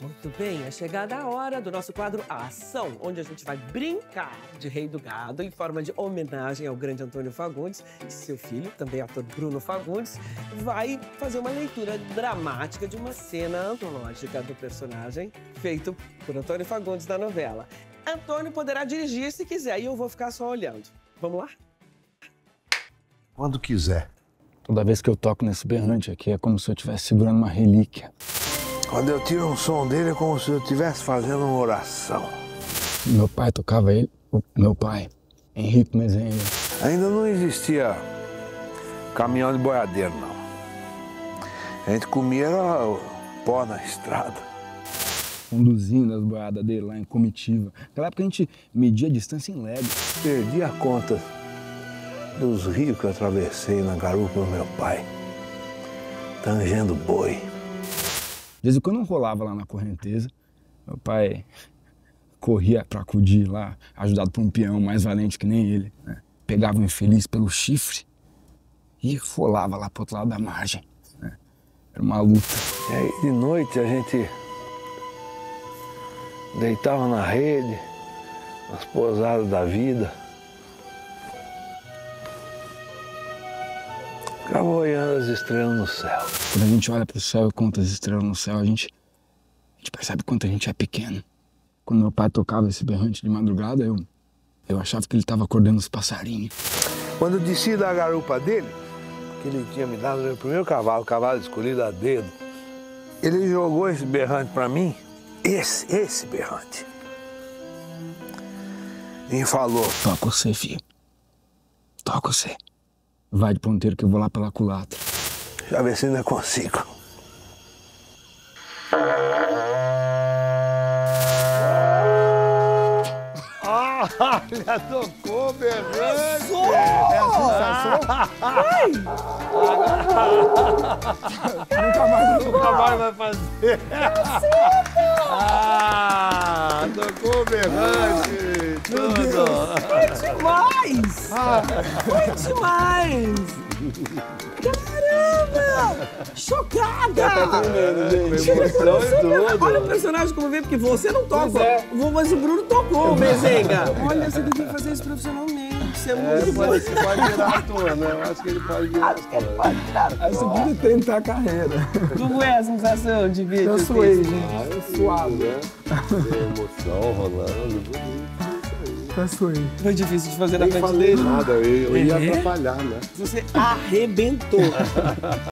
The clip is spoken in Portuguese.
Muito bem, é chegada a hora do nosso quadro Ação, onde a gente vai brincar de Rei do Gado em forma de homenagem ao grande Antônio Fagundes. E seu filho, também ator Bruno Fagundes, vai fazer uma leitura dramática de uma cena antológica do personagem feito por Antônio Fagundes da novela. Antônio poderá dirigir se quiser e eu vou ficar só olhando. Vamos lá? Quando quiser. Toda vez que eu toco nesse berrante aqui é como se eu estivesse segurando uma relíquia. Quando eu tiro um som dele é como se eu estivesse fazendo uma oração. Meu pai tocava ele, meu pai, Henrique Mezenga. Ainda não existia caminhão de boiadeiro, não. A gente comia pó na estrada. Conduzindo as boiadas dele lá em comitiva. Naquela época a gente media a distância em léguas. Perdi a conta dos rios que eu atravessei na garupa do meu pai, tangendo boi. De vez em quando eu rolava lá na correnteza, meu pai corria para acudir lá, ajudado por um peão mais valente que nem ele, né? Pegava o infeliz pelo chifre e rolava lá pro outro lado da margem, né? Era uma luta. E aí de noite a gente deitava na rede, nas pousadas da vida, ficava olhando as estrelas no céu. Quando a gente olha pro céu e conta as estrelas no céu, a gente percebe quanto a gente é pequeno. Quando meu pai tocava esse berrante de madrugada, eu achava que ele estava acordando os passarinhos. Quando eu desci da garupa dele, que ele tinha me dado o meu primeiro cavalo, o cavalo escolhido a dedo, ele jogou esse berrante para mim, esse berrante, e falou: Toca você, filho. Toca você. Vai de ponteiro que eu vou lá pela culatra. Já vê se ainda consigo. Já tocou berrante! É a sensação? Nunca mais vai fazer! Tocou berrante! Tudo! Foi demais! Foi demais! Caramba! Chocada! Tá tremendo, gente. Emoção e tudo. Olha o personagem como vê, porque você não toca. Mas o Bruno tocou, o Mezenga. Olha, você devia fazer isso profissionalmente. Isso é muito bom. Você pode virar ator, né? Eu acho que ele pode virar ator. Aí você podia tentar a carreira. Como é a sensação de ver? Eu suei, gente. É suado, né? Emoção rolando, bonito. Eu suei. Foi difícil de fazer na frente dele. Nada, eu ia atrapalhar, né? Você arrebentou.